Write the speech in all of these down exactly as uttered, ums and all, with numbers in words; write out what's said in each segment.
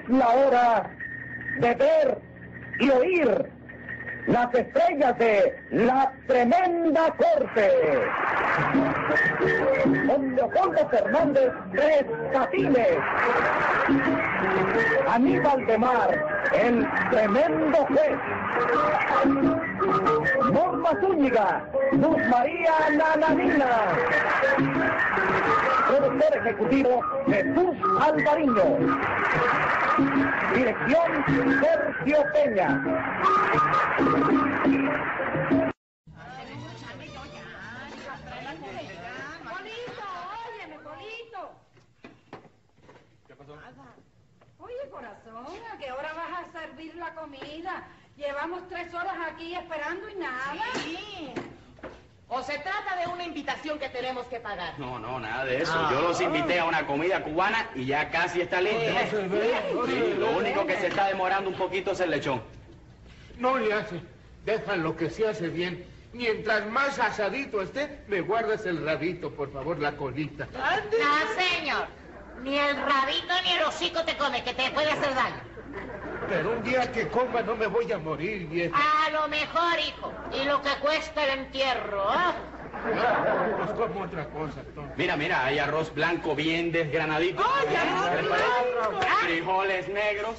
la hora de ver y oír las estrellas de La Tremenda Corte. Con Leopoldo Fernández Tres Patines, Aníbal de Mar, el tremendo juez, Norma Zúñiga, Luz María Nananina, productor ejecutivo Jesús Alvariño, dirección Sergio Peña. Polito, óyeme, Polito. ¿Qué pasó? Oye, corazón, ¿a qué hora vas a servir la comida? Llevamos tres horas aquí esperando y nada. Sí. ¿O se trata de una invitación que tenemos que pagar? No, no, nada de eso. Ah. Yo los invité a una comida cubana y ya casi está lista. Eh, Sí, sí, lo único que se está demorando un poquito es el lechón. No le hace. Déjalo que se hace bien. Mientras más asadito esté, me guardas el rabito, por favor, la colita. No, señor. Ni el rabito ni el hocico te come, que te puede hacer daño. Pero un día que coma no me voy a morir, vieja. A lo mejor, hijo. Y lo que cuesta el entierro, ¿eh? Pues como otra cosa, entonces. Mira, mira, hay arroz blanco bien desgranadito. ¡Ay, arroz ¿Qué le parece? blanco! Frijoles negros,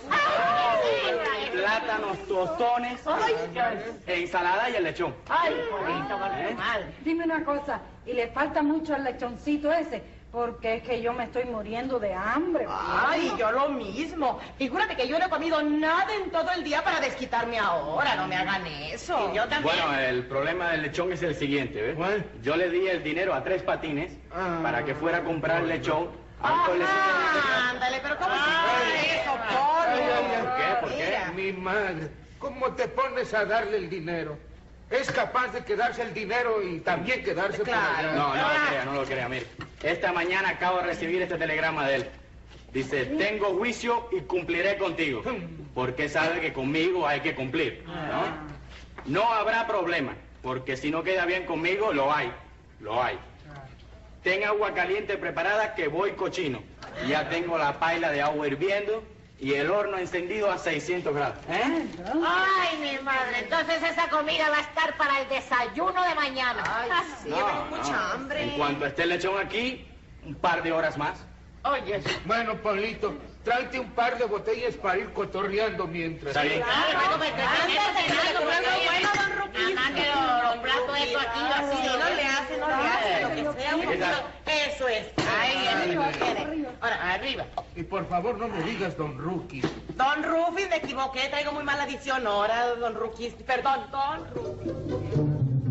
Ay, plátanos, tostones, ensalada y el lechón. Ay, Polito, con ¿Eh? tu madre. Dime una cosa, y le falta mucho el lechoncito ese, porque es que yo me estoy muriendo de hambre. Ay, yo lo mismo. Figúrate que yo no he comido nada en todo el día para desquitarme ahora. No me hagan eso. Y yo también. Bueno, el problema del lechón es el siguiente, ¿ves? ¿Cuál? Yo le di el dinero a Tres Patines Ah. para que fuera a comprar el lechón. Alto le Ah, ándale, pero ¿cómo se eso, Ay, ay, ay. ¿Por qué? ¿Por qué? Mira. Mi madre, ¿cómo te pones a darle el dinero? Es capaz de quedarse el dinero y también quedarse por Claro. allá. No, no lo crea, no lo crea, mire. Esta mañana acabo de recibir este telegrama de él. Dice, tengo juicio y cumpliré contigo. Porque sabe que conmigo hay que cumplir, ¿no? No habrá problema, porque si no queda bien conmigo, lo hay, lo hay. Ten agua caliente preparada que voy cochino. Ya tengo la paila de agua hirviendo y el horno encendido a seiscientos grados. ¿Eh? Ay, mi madre, entonces esa comida va a estar para el desayuno de mañana. Ay, sí, No, tengo mucha no. hambre. En cuanto esté el lechón aquí, un par de horas más. Oye, Bueno, Pablito, tráete un par de botellas para ir cotorreando mientras. Está bien. Claro, bueno, pues, Ándale, cenando, pero porque bueno, don Ruquín. Nada más que los, los platos estos aquí, así. Sí, no le hace, no le hace, lo que sea. un poquito. Eso es. Ahí viene, lo tiene. Ahora, arriba. Y por favor no me digas Don Rookie. Don Rufi, me equivoqué, traigo muy mala dicción ahora, don Ruki. Perdón, don Rufi.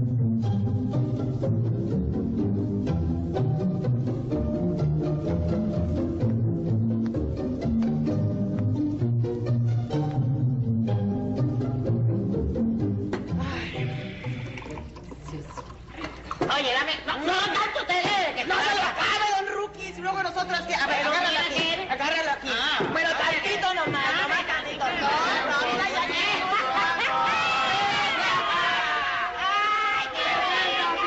Oye, dame. No, no tanto te debe, que No te se lo vaya. acabe, don Ruki, si luego nosotros que... A ver, Pero agárralo mira aquí, que- agárralo aquí. Ah. Bueno, tantito nomás, Ah, nomás tantito. No, no, mira, ya que... Ay, qué linda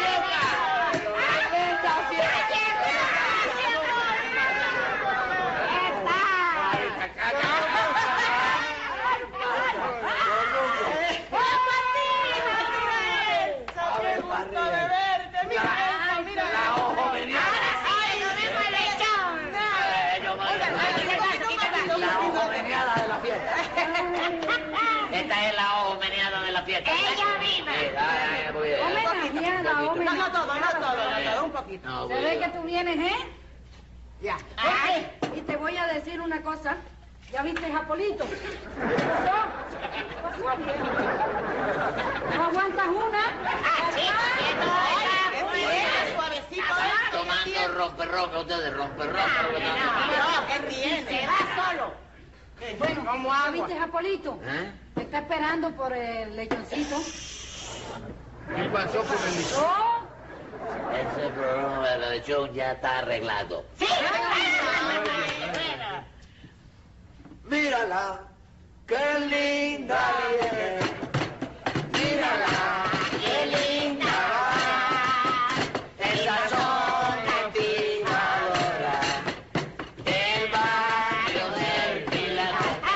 ¡Qué gusto de verte! ¡Mira eso, mira eso! ¡Ay, no dejo el lechón! La ojo meneada de la fiesta. Esta es la ojo meneada de la fiesta. Ella misma. Sí, ay, ay, muy bien. Homenajeada, No, no homenajeada. todo, no todo, no todo, un poquito. No, Se muy ve bien. que tú vienes, ¿eh? Ya. Oye, y te voy a decir una cosa. ¿Ya viste a Polito? ¿Qué pasó? ¿Qué pasó, viejo? ¿No aguantas una? Ah, sí, Qué bien, suavecito, ¿eh? Tomando romperroca, ustedes romperroca. No, ¿qué tiene? se va solo. Bueno, como ¿Ya agua. viste a Polito? ¿Eh? Te está esperando por el lechoncito. ¿Qué pasó con el lechón? ¿Oh? Ese problema del lechón ya está arreglado. Sí, Mírala, qué linda es. Mírala, qué linda va. Esas son ventiladoras del barrio del Pilar.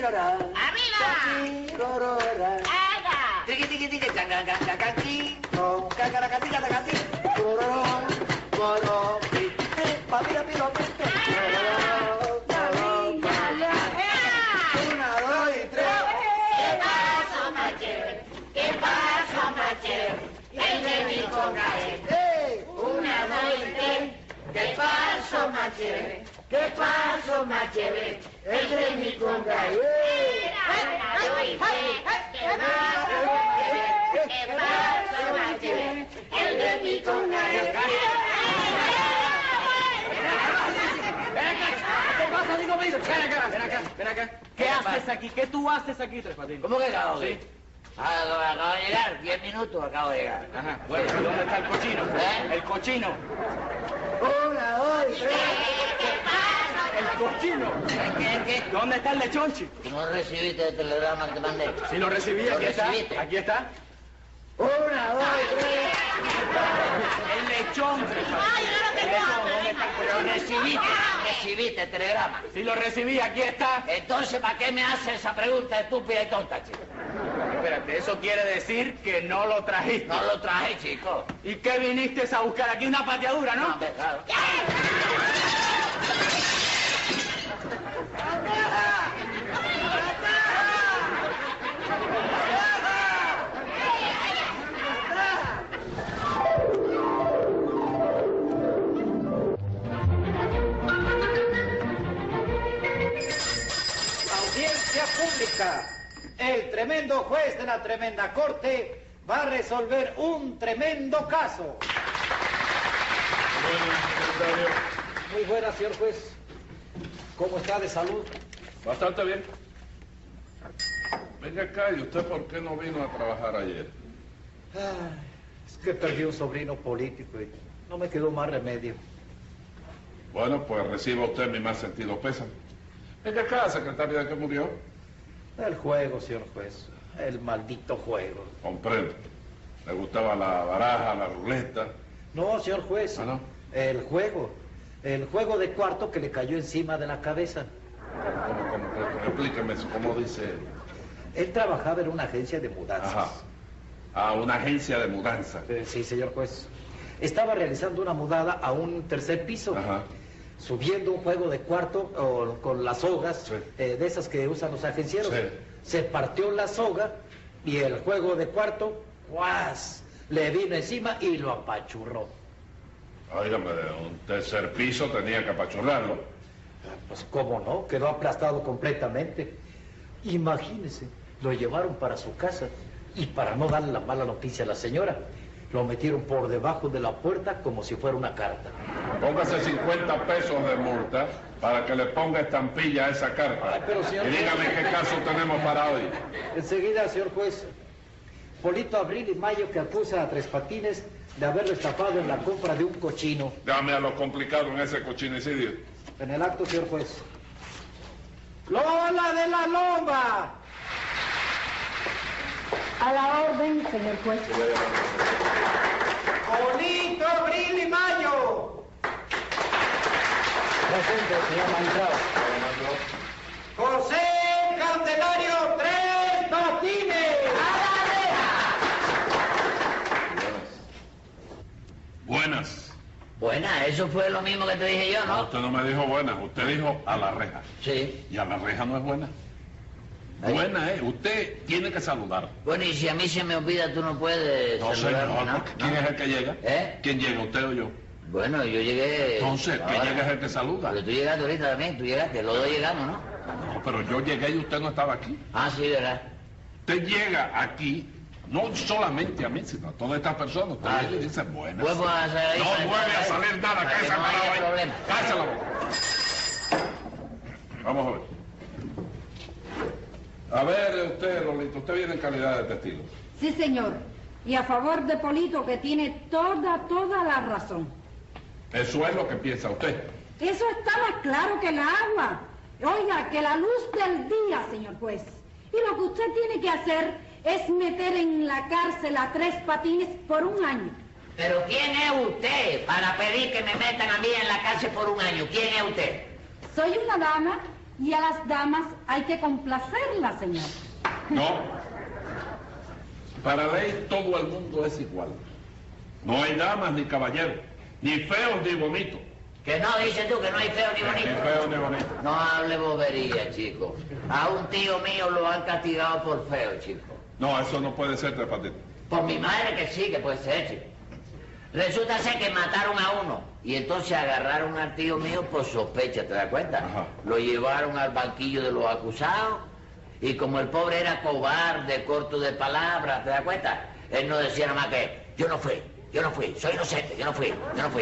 rara. ¡Arriba! Rorora. ¡Haga! Tiki tiki tiki cangan cangan canqui. No, cangaracati cangaracati. Rororo. Rororo. Papira piro pito. Rororo. Una, dos y tres. ¿Qué pasó, Machete? ¿Qué pasó, Machete? El de mi congae. ¡Ey! Una, dos y tres. ¿Qué pasó, Machete? ¿Qué pasó, Machete? El de mi congae. Una, dos y tres. ¿Qué pasó, Machete? ¿Qué pasó, Machete? El de mi congae. ¿Qué pasa, digo, ven acá, ven acá, ven acá. ¿Qué haces aquí? ¿Qué tú haces aquí, Tres Patines? ¿Cómo que acabo de Sí. ir? Acabo, acabo de llegar, diez minutos acabo de llegar. Ajá, bueno, ¿dónde está el cochino? ¿Eh? El cochino. Una, dos y tres. El cochino. ¿Qué, qué? ¿Dónde está el lechonchi? ¿No recibiste el telegrama que te mandé? Si lo recibí, ¿Lo aquí está. recibiste? Aquí está. Una, dos y tres. El lechón, Tres Patines. El lechón, ¿dónde está el Pero cochino? recibiste, recibiste el telegrama. Si lo recibí, aquí está. Entonces, ¿para qué me haces esa pregunta estúpida y tonta, chico? Espérate, eso quiere decir que no lo trajiste. No lo traje, chico. ¿Y qué viniste a buscar aquí? Una pateadura, No, ¿no? hombre, claro. Audiencia pública. El tremendo juez de la tremenda corte va a resolver un tremendo caso. Muy buenas, señor juez. ¿Cómo está de salud? Bastante bien. Venga acá, ¿y usted por qué no vino a trabajar ayer? Ay, es que perdí un sobrino político y no me quedó más remedio. Bueno, pues reciba usted mi más sentido pésame. Venga acá, secretaria de que murió. El juego, señor juez. El maldito juego. Comprendo. Le gustaba la baraja, la ruleta. No, señor juez. ¿Ah, no? El juego. El juego de cuarto que le cayó encima de la cabeza. ¿Cómo, cómo, cómo? Explíqueme eso, ¿cómo dice él? Él trabajaba en una agencia de mudanzas. Ajá. Ah, una agencia de mudanza. Eh, sí, señor juez. Estaba realizando una mudada a un tercer piso. Ajá. Subiendo un juego de cuarto o, con las sogas, Sí. eh, de esas que usan los agencieros. Sí. Se partió la soga y el juego de cuarto, ¡guas! Le vino encima y lo apachurró. Óigame, un tercer piso tenía que apachurrarlo. Pues cómo no, quedó aplastado completamente. Imagínese, lo llevaron para su casa y para no darle la mala noticia a la señora, lo metieron por debajo de la puerta como si fuera una carta. Póngase cincuenta pesos de multa para que le ponga estampilla a esa carta. Ay, pero, señor Y dígame juez. qué caso tenemos para hoy. Enseguida, señor juez, Polito Abril y Mayo que acusa a Tres Patines de haberlo estafado en la compra de un cochino. Dame a lo complicado en ese cochinicidio. En el acto, señor juez. ¡Lola de la Loma! A la orden, señor juez. Polito Abril y Mayo. Presente, señor magistrado. José Candelario Tres Patines. Buenas. Buena, eso fue lo mismo que te dije yo, No, ¿no? usted no me dijo buenas, usted dijo a la reja. Sí. Y a la reja no es buena. Ahí. Buena, ¿eh? Usted tiene que saludar. Bueno, y si a mí se me olvida, tú no puedes No, saludarme, señor, ¿no? porque ¿quién ¿No? es el que llega? ¿Eh? ¿Quién llega, usted o yo? Bueno, yo llegué... Entonces, ¿quién ahora. llega es el que saluda? Porque tú llegaste ahorita también, tú llegaste, los dos llegamos, ¿no? No, pero yo llegué y usted no estaba aquí. Ah, sí, ¿verdad? Usted llega aquí, no solamente a mí, sino a todas estas personas. Usted Ah, llega y sí. dice buenas. Vuelvo a salir. No vuelve a salir nada, Para que cállese no haya parado ahí. problema. Cállese la boca. Vamos a ver. A ver, usted, Lolito, usted viene en calidad de testigo. Sí, señor. Y a favor de Polito, que tiene toda, toda la razón. Eso es lo que piensa usted. Eso está más claro que el agua. Oiga, que la luz del día, señor juez. Y lo que usted tiene que hacer es meter en la cárcel a Tres Patines por un año. Pero ¿quién es usted para pedir que me metan a mí en la cárcel por un año? ¿Quién es usted? Soy una dama y a las damas hay que complacerlas, señor. No. Para ley todo el mundo es igual. No hay damas ni caballeros, ni feos ni bonitos. Que no, dices tú, que no hay feo ni Ni bonito. feos ni bonitos. No hable bobería, chico. A un tío mío lo han castigado por feo, chico. No, eso no puede ser, Tres Patines. Por mi madre que sí, que puede ser, chico. Resulta ser que mataron a uno y entonces agarraron al tío mío por sospecha, ¿te das cuenta? Ajá. Lo llevaron al banquillo de los acusados y como el pobre era cobarde, corto de palabras, ¿te das cuenta? Él no decía nada más que, yo no fui, yo no fui, soy inocente, yo no fui, yo no fui.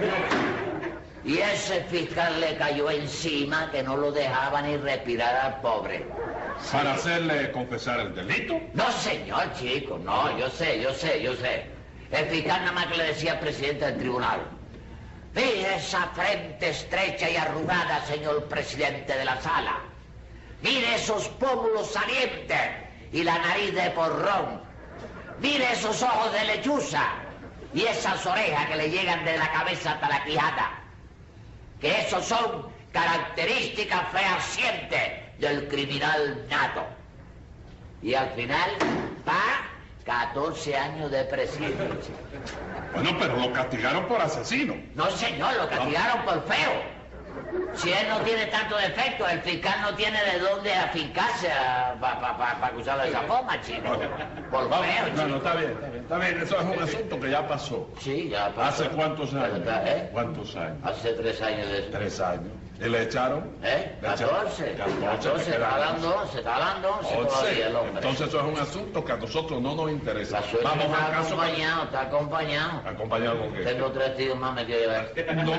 Y ese fiscal le cayó encima que no lo dejaba ni respirar al pobre. Para hacerle confesar el delito. No, señor, chico, no, yo sé, yo sé, yo sé. El fiscal nada más que le decía al presidente del tribunal. Mire esa frente estrecha y arrugada, señor presidente de la sala. Mire esos pómulos salientes y la nariz de porrón. Mire esos ojos de lechuza y esas orejas que le llegan de la cabeza hasta la quijada. Que esos son características fehacientes del criminal nato. Y al final, pa, catorce años de presidio. Bueno, pero lo castigaron por asesino. No, señor, lo castigaron por feo. Si él no tiene tanto defecto, el fiscal no tiene de dónde afincarse para pa, pa, pa acusarlo de esa forma, chico. Por Vamos, feo, no, chico. no, está bien, está bien, está bien. Eso es un asunto que ya pasó. Sí, ya pasó. ¿Hace cuántos años? ¿Eh? ¿Cuántos años? Hace tres años de eso. Tres años. ¿Y le echaron? ¿Eh? Le echaron. catorce. catorce, catorce, le está quedan dando once, está dando once once. todavía el hombre. Entonces eso es un asunto que a nosotros no nos interesa. La suerte Vamos está al caso. acompañado, está acompañado. ¿Acompañado con qué? Tengo tres tíos más me quiero llevar. No.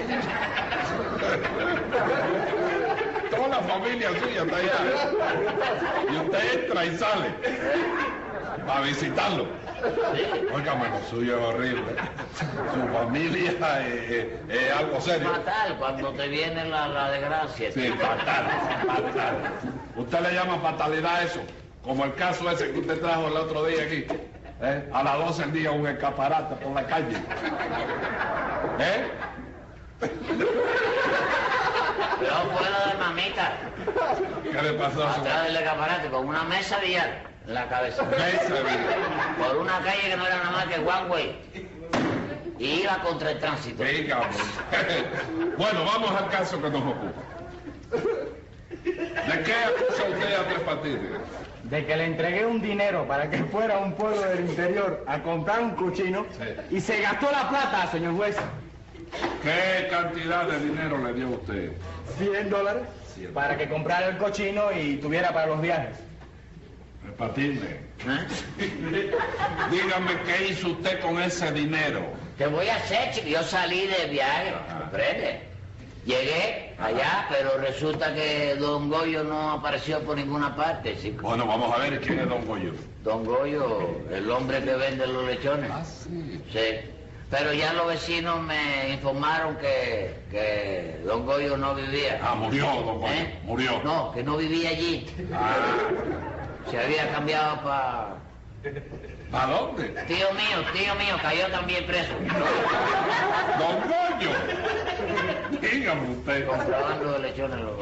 Toda la familia suya está allá. Y usted entra y sale para visitarlo. Óigame, lo suyo es horrible. Su familia es, es- es algo serio. Fatal, cuando te viene la, la desgracia. Sí, fatal, fatal. Usted le llama fatalidad a eso, como el caso ese que usted trajo el otro día aquí. ¿Eh? A las doce del día un escaparate por la calle. ¿Eh? Pero fue lo de mamita, ¿Qué le pasó a su atrás del escaparate, con una mesa billar en la cabeza. mesa, Por una calle que no era nada más que one way. Y iba contra el tránsito. Digamos. Bueno, vamos al caso que nos ocupa. ¿De qué acusa usted a Tres Patines? De que le entregué un dinero para que fuera a un pueblo del interior a comprar un cochino Sí. y se gastó la plata, señor juez. ¿Qué cantidad de dinero le dio a usted? cien dólares para que comprara el cochino y tuviera para los viajes. Tres Patines. ¿Eh? Dígame qué hizo usted con ese dinero. ¿Qué voy a hacer, chico? Yo salí de viaje, ¿comprende? Llegué allá, pero resulta que Don Goyo no apareció por ninguna parte, chico. Bueno, vamos a ver quién es Don Goyo. Don Goyo, el hombre que vende los lechones. Ah, sí. Sí. Pero ya los vecinos me informaron que, que Don Goyo no vivía. Ah, murió Don Goyo. ¿Eh? Murió. No, que no vivía allí. Ah, Se había cambiado para... ¿para dónde? Tío mío, tío mío, cayó también preso. Don Goyo. Dígame usted. Contrabando de lechones. Los...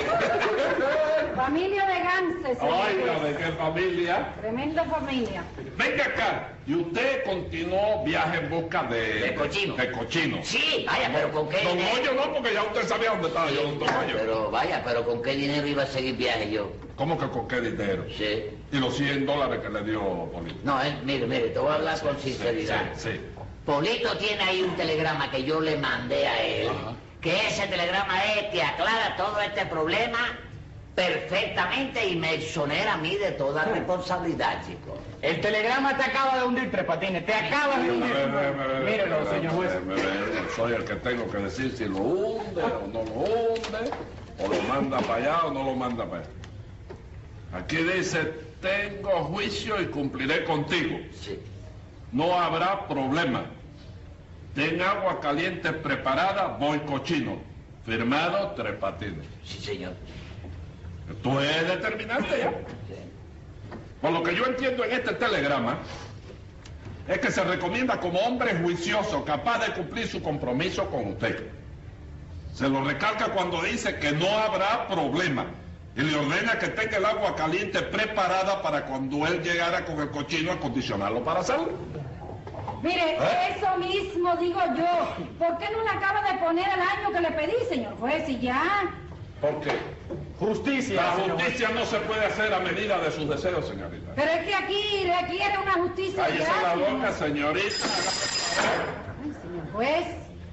Familia de Ganses, señor Oiga, juez. ¿de qué familia? Tremenda familia. Venga acá. Y usted continuó viaje en busca de... De cochino. De cochino. Sí, vaya, pero ¿con qué Don dinero? Goyo no, porque ya usted sabía dónde estaba yo, Don Goyo. Pero vaya, pero ¿con qué dinero iba a seguir viaje yo? ¿Cómo que con qué dinero? Sí. Y los cien dólares que le dio Polito. No, eh, mire, mire, te voy a hablar con sinceridad. Sí, sí. Polito tiene ahí un telegrama que yo le mandé a él, Ajá. que ese telegrama es que aclara todo este problema perfectamente y me exonera a mí de toda responsabilidad, chico. El telegrama te acaba de hundir, Tres Patines, te acaba de A hundir. ver, a ver, a ver, Mírelo, a ver, señor juez. a ver, a ver, soy el que tengo que decir si lo hunde o no lo hunde, o lo manda para allá o no lo manda para allá. Aquí dice, tengo juicio y cumpliré contigo. Sí. No habrá problema. Ten agua caliente preparada, voy cochino. Firmado, Tres Patines. Sí, señor. Tú es determinante ya. Sí. Por lo que yo entiendo en este telegrama, es que se recomienda como hombre juicioso, capaz de cumplir su compromiso con usted. Se lo recalca cuando dice que no habrá problema. Y le ordena que tenga el agua caliente preparada para cuando él llegara con el cochino acondicionarlo para hacerlo. Mire, ¿Eh? eso mismo digo yo. ¿Por qué no le acaba de poner el año que le pedí, señor juez? Y ya. ¿Por qué? Justicia. La señor juez. justicia no se puede hacer a medida de sus deseos, señorita. Pero es que aquí requiere una justicia Cállese ya, la señor. boca, señorita. Ay, señor juez.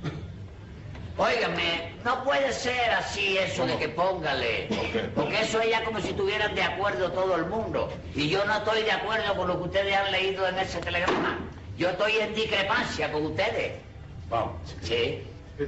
Óigame, no puede ser así eso de que póngale. ¿Por qué? Porque eso es ya como si estuvieran de acuerdo todo el mundo. Y yo no estoy de acuerdo con lo que ustedes han leído en ese telegrama. Yo estoy en discrepancia con ustedes. Vamos. Sí.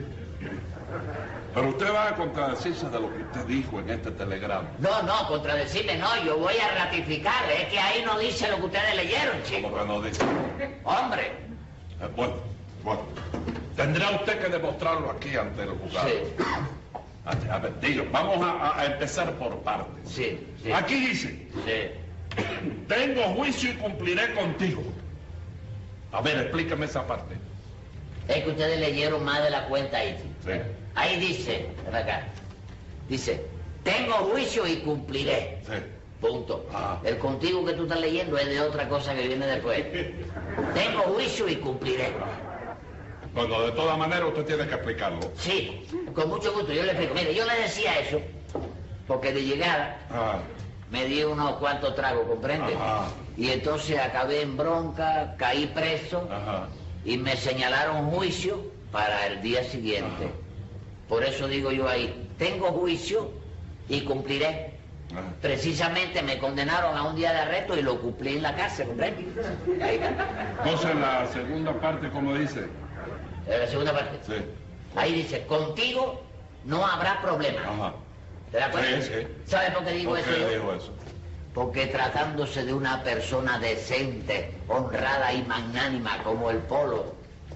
Pero usted va a contradecirse de lo que usted dijo en este telegrama. No, no, contradecirme no, yo voy a ratificar. Es que ahí no dice lo que ustedes leyeron, Como chicos. que no dice. Hombre. Eh, Bueno, bueno. Tendrá usted que demostrarlo aquí ante el juzgado. Sí. A, a ver, digo, vamos a, a empezar por partes. Sí, sí. Aquí dice, Sí. tengo juicio y cumpliré contigo. A ver, explícame esa parte. Es que ustedes leyeron más de la cuenta ahí. Sí. Ahí dice, ven acá. Dice, tengo juicio y cumpliré. Sí. Punto. Ah. El contigo que tú estás leyendo es de otra cosa que viene después. Tengo juicio y cumpliré. Bueno, de todas maneras usted tiene que explicarlo. Sí, con mucho gusto, yo le explico. Mire, yo le decía eso porque de llegada Ah, me di unos cuantos tragos, ¿comprende? Ajá. Y entonces acabé en bronca, caí preso ajá. y me señalaron juicio para el día siguiente. Ajá. Por eso digo yo ahí, tengo juicio y cumpliré. Ajá. Precisamente me condenaron a un día de arresto y lo cumplí en la cárcel, ¿comprende? Ahí está. Entonces la segunda parte, ¿cómo dice? En la segunda parte. Sí. Ahí dice, contigo no habrá problema. Ajá. ¿Te das cuenta? Sí, sí. ¿Sabes por qué digo ¿Por eso? qué yo? dijo eso? Porque tratándose de una persona decente, honrada y magnánima como el Polo,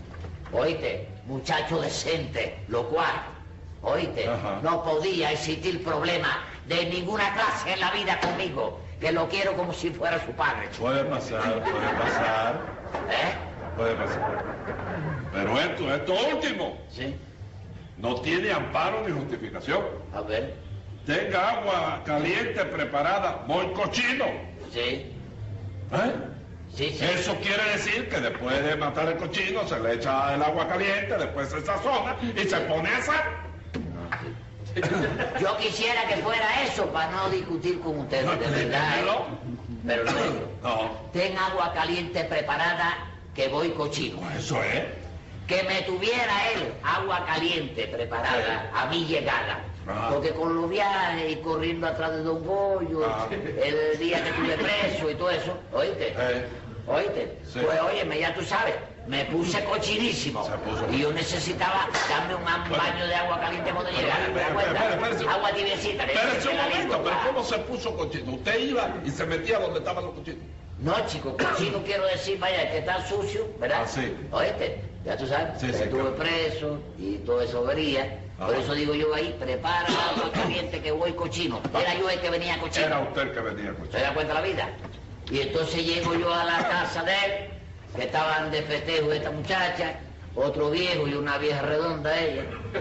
oíste, muchacho decente, lo cual, oíste, Ajá. no podía existir problema de ninguna clase en la vida conmigo, que lo quiero como si fuera su padre. Puede pasar, puede pasar, ¿Eh? puede pasar. Pero esto, esto último, Sí. no tiene amparo ni justificación. A ver. Tenga agua caliente preparada, muy cochino. Sí. ¿Eh? Sí, sí. Eso quiere decir que después de matar el cochino se le echa el agua caliente, después se sazona y se pone a asar. Yo quisiera que fuera eso para no discutir con ustedes, de verdad. ¿eh? No. Pero no. No, Ten agua caliente preparada que voy cochino. eso es. Que me tuviera él agua caliente preparada a mi llegada. Ajá. Porque con los viajes y corriendo atrás de Don Goyo, Ajá. el día que estuve preso y todo eso, ¿oíste? Eh. ¿Oíste? Sí. Pues óyeme, ya tú sabes, me puse cochinísimo. Se puso. Y yo necesitaba darme un am- Bueno. baño de agua caliente cuando Pero, llegara, ¿te espera, das cuenta? espera, espera, espera. Agua tibiecita. le Espérese eché un la momento, lengua, pero pa. ¿cómo se puso cochino? Usted iba y se metía donde estaban los cochinos. No, chico, cochino quiero decir, vaya, que está sucio, ¿verdad? Ah, sí. ¿Oíste? Ya tú sabes, Sí, que sí, estuve claro. preso y todo eso vería. Por Ajá. eso digo yo ahí, prepara agua caliente que voy cochino. Era yo el que venía cochino. Era usted el que venía ¿Se cochino. da cuenta la vida? Y entonces llego yo a la casa de él, que estaban de festejo esta muchacha, otro viejo y una vieja redonda ella.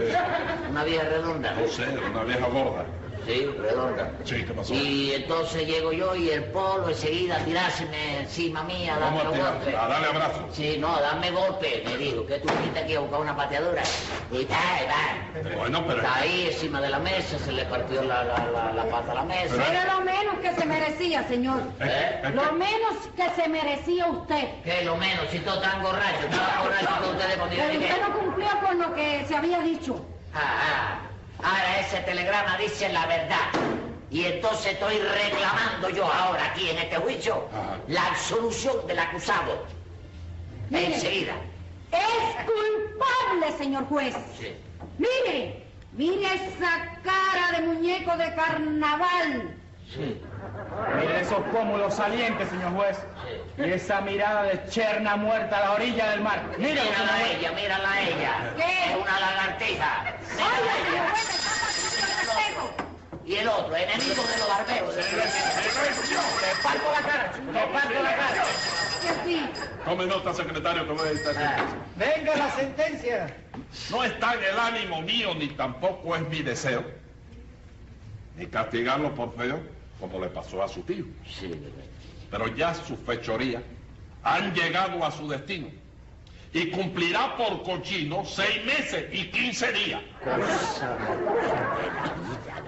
Una vieja redonda. No sé, era una vieja gorda. Sí, redonda. Sí, ¿qué pasó? Y entonces llego yo y el Polo enseguida a tirárseme encima mía, a darme Vamos a los tirar, golpes. a darle abrazo. Sí, no, dame golpe, me dijo, que tú viniste aquí a buscar una pateadora. Y tal, tal. Bueno, pero... Está ahí encima de la mesa, se le partió la, la, la, la pata a la mesa. Era lo menos que se merecía, señor. ¿Eh? Lo menos que se merecía usted. ¿Qué lo menos? Si todos están borrachos, estaban borrachos todos ustedes cuando yo Pero llegué. usted no cumplió con lo que se había dicho. Ah, ah. Ahora ese telegrama dice la verdad. Y entonces estoy reclamando yo ahora aquí en este juicio Ajá. la absolución del acusado. Mire. Enseguida. Es culpable, señor juez. Sí. Mire, mire esa cara de muñeco de carnaval. Sí. Mire esos pómulos salientes, señor juez. Sí. Y esa mirada de cherna muerta a la orilla del mar. Míralo, señor Mírala a juez. ella, mírala a ella. ¿Qué? Es una lagartija. Mírala Oiga, a señor ella. juez, está pasando el respeto. Y el otro, enemigo de los barberos. Le parto la cara, le parto la cara. Que sí. Tome nota, secretario, que voy a dictar. Ah. Venga la sentencia. No está en el ánimo mío, ni tampoco es mi deseo, ni castigarlo por feo, como le pasó a su tío. Sí, de verdad. Pero ya sus fechorías han llegado a su destino. Y cumplirá por cochino seis meses y quince días. Cosa más bella.